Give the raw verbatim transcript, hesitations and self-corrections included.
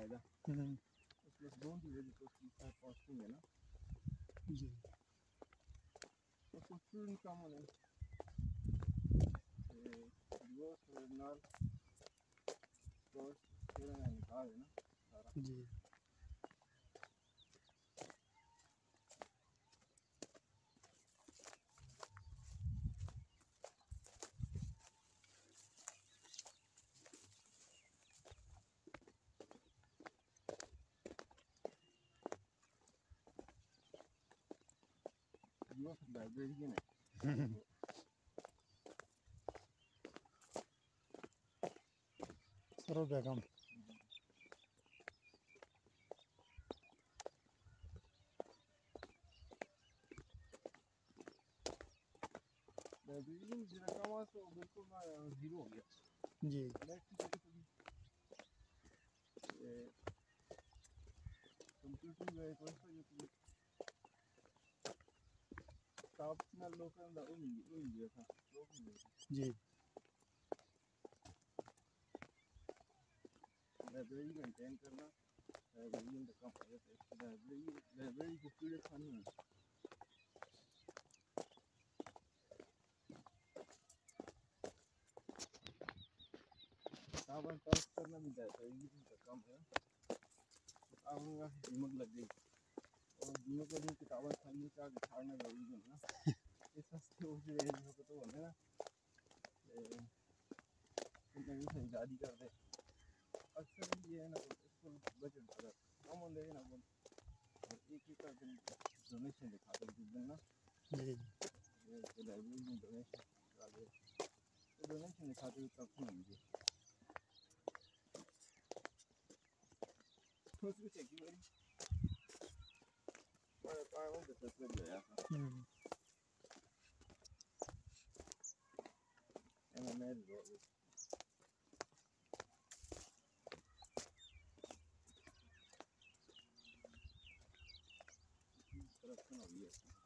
बकायदा हम्म, प्लस दो की वजह से उसकी साथ पहुंचेंगे ना जी तो कुछ भी कम होने वो नाल तो फिर निकाल है ना सारा जी वो लाइब्रेरी में सर हो गया काम लाइब्रेरी में जरा कम आ तो बिल्कुल ना जीरो हो गया जी कंप्यूटर में एक वैसा जो कि स्टाफ ना लोग अंदर वो नहीं वो नहीं था लोग नहीं जी लाइब्रेरी मेंटेन करना लाइब्रेरी का काम है लाइब्रेरी लाइब्रेरी को पूरे खाने में किताबें पास करना भी लाइब्रेरी का काम है अब उनका दिमाग लग गई और दिनों को जो किताबें खाली का छाड़ना जरूरी है ना ये सस्ते हो गए हैं तो होने ना नई से जारी कर दे अक्सर ये है ना इसको बजट अगर कम होते हैं ना वो और एक ही का डोनेशन दिखाते हैं जिस दिन ना जी ये लाइब्रेरी में डोनेशन डाले तो डोनेशन दिखाते हुए तब सुन लीजिए उसको चेक करी और पाँव से तस्वीर गया था हम्म एम एम एल रो तरफ सुना भी है